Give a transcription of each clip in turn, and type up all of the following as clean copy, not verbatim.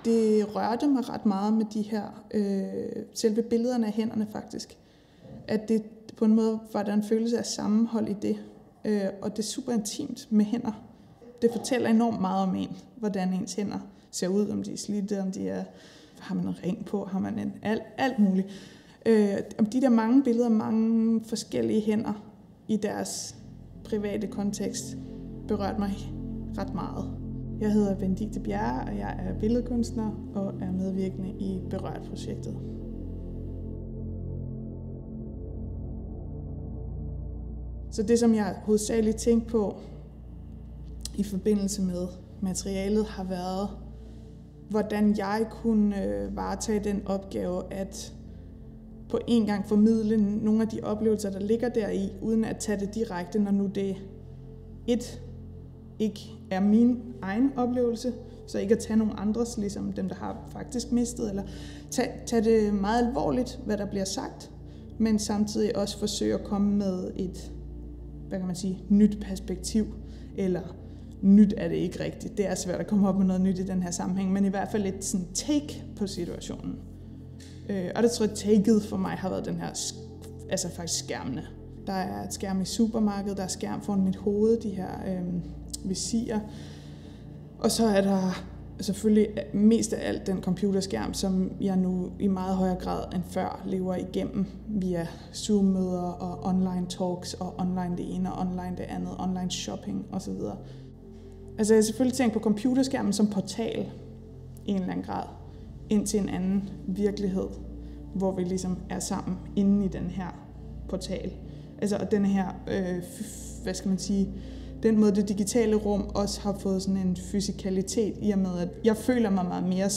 Det rørte mig ret meget med de her, selve billederne af hænderne faktisk. At det på en måde var der en følelse af sammenhold i det. Og det er super intimt med hænder. Det fortæller enormt meget om en, hvordan ens hænder ser ud, om de er slidte, om de er, har man en ring på, har man alt muligt. Om de der mange billeder, mange forskellige hænder i deres private kontekst, berørte mig ret meget. Jeg hedder Benedikte Bjerre, og jeg er billedkunstner og er medvirkende i Berørt-projektet. Så det, som jeg hovedsageligt tænkte på i forbindelse med materialet, har været, hvordan jeg kunne varetage den opgave at på en gang formidle nogle af de oplevelser, der ligger deri, uden at tage det direkte, når nu det ikke er min egen oplevelse, så ikke at tage nogle andres, ligesom dem, der har faktisk mistet, eller tage det meget alvorligt, hvad der bliver sagt, men samtidig også forsøge at komme med et, hvad kan man sige, nyt perspektiv, eller nyt er det ikke rigtigt. Det er svært at komme op med noget nyt i den her sammenhæng, men i hvert fald et sådan take på situationen. Og det tror jeg, taket for mig har været den her, altså faktisk skærmene. Der er et skærm i supermarkedet, der er skærm foran mit hoved, de her visirer. Og så er der selvfølgelig mest af alt den computerskærm, som jeg nu i meget højere grad end før lever igennem via Zoom-møder og online talks og online det ene og online det andet, online shopping osv. Altså jeg har selvfølgelig tænkt på computerskærmen som portal i en eller anden grad ind til en anden virkelighed, hvor vi ligesom er sammen inde i den her portal. Altså og den her, hvad skal man sige, den måde det digitale rum også har fået sådan en fysikalitet i og med, at jeg føler mig meget mere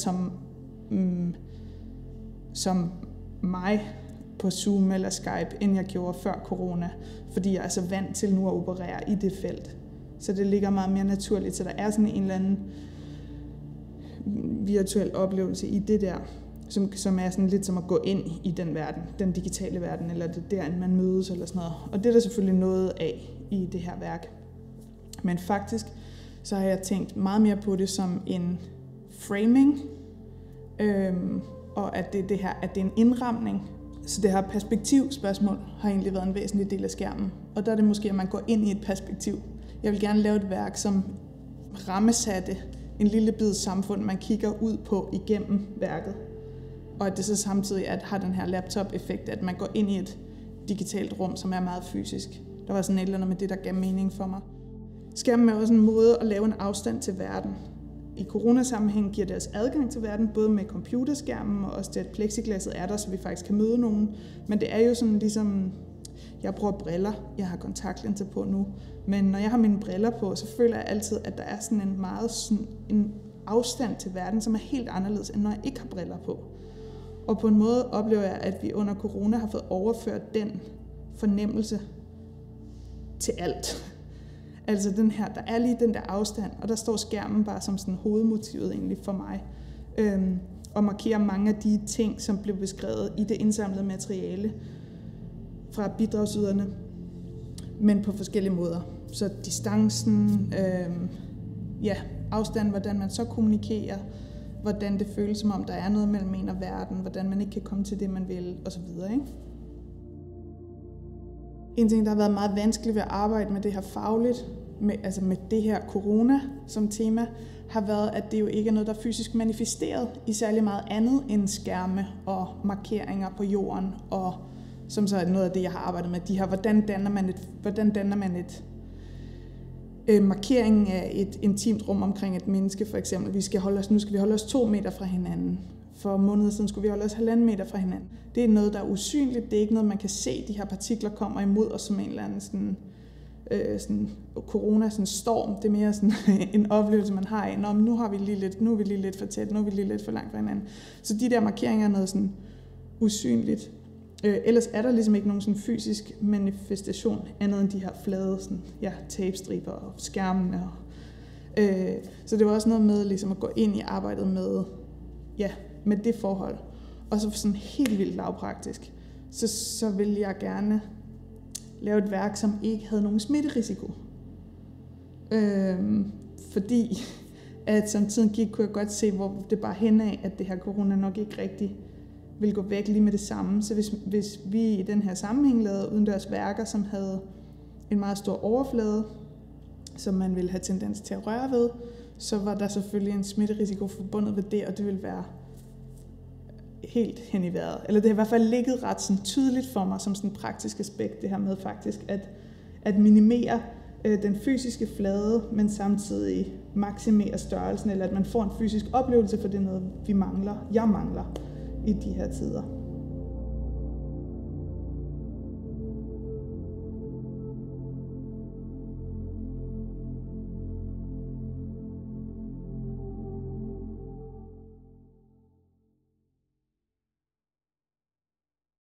som mig på Zoom eller Skype, end jeg gjorde før corona, fordi jeg er så vant til nu at operere i det felt. Så det ligger meget mere naturligt, så der er sådan en eller anden virtuel oplevelse i det der, som er sådan lidt som at gå ind i den verden, den digitale verden, eller det der, man mødes eller sådan noget. Og det er der selvfølgelig noget af i det her værk. Men faktisk, så har jeg tænkt meget mere på det som en framing, og at det er det her, at det er en indramning. Så det her perspektivspørgsmål har egentlig været en væsentlig del af skærmen. Og der er det måske, at man går ind i et perspektiv. Jeg vil gerne lave et værk, som rammesatte en lille bid samfund, man kigger ud på igennem værket. Og at det så samtidig har den her laptop-effekt, at man går ind i et digitalt rum, som er meget fysisk. Der var sådan et eller andet med det, der gav mening for mig. Skærmen er også en måde at lave en afstand til verden. I coronasammenhæng giver det os adgang til verden, både med computerskærmen og også det, at plexiglasset er der, så vi faktisk kan møde nogen. Men det er jo sådan ligesom, jeg bruger briller, jeg har kontaktlinser på nu, men når jeg har mine briller på, så føler jeg altid, at der er sådan en meget sådan en afstand til verden, som er helt anderledes, end når jeg ikke har briller på. Og på en måde oplever jeg, at vi under corona har fået overført den fornemmelse til alt. Altså den her, der er lige den der afstand, og der står skærmen bare som sådan hovedmotivet egentlig for mig. Og markerer mange af de ting, som blev beskrevet i det indsamlede materiale fra bidragsyderne, men på forskellige måder. Så distancen, afstand, hvordan man så kommunikerer, hvordan det føles som om, der er noget mellem en og verden, hvordan man ikke kan komme til det, man vil, osv. En ting, der har været meget vanskeligt ved at arbejde med det her fagligt, med det her corona som tema, har været, at det jo ikke er noget, der er fysisk manifesteret i særlig meget andet end skærme og markeringer på jorden, og som så er noget af det, jeg har arbejdet med, de her, hvordan danner man et markeringen af et intimt rum omkring et menneske, for eksempel. Nu skal vi holde os 2 meter fra hinanden. For måneder siden skulle vi holde os 1,5 meter fra hinanden. Det er noget, der er usynligt. Det er ikke noget, man kan se. De her partikler kommer imod os som en eller anden corona, sådan storm. Det er mere sådan en oplevelse, man har af, nu er vi lige lidt for tæt, nu er vi lige lidt for langt fra hinanden. Så de der markeringer er noget sådan usynligt. Ellers er der ligesom ikke nogen sådan fysisk manifestation andet end de her flade tapestriber og skærmene. Så det var også noget med ligesom at gå ind i arbejdet med det forhold. Og så sådan helt vildt lavpraktisk, så ville jeg gerne lave et værk, som ikke havde nogen smitterisiko. Fordi at som tiden gik, kunne jeg godt se, hvor det bare hen af, at det her corona nok ikke rigtig ville gå væk lige med det samme. Så hvis vi i den her sammenhæng lavede udendørs værker, som havde en meget stor overflade, som man ville have tendens til at røre ved, så var der selvfølgelig en smitterisiko forbundet ved det, og det ville være helt hen i vejret. Eller det har i hvert fald ligget ret sådan tydeligt for mig som sådan et praktisk aspekt, det her med faktisk at minimere den fysiske flade, men samtidig maksimere størrelsen, eller at man får en fysisk oplevelse, for det er noget, jeg mangler i de her tider.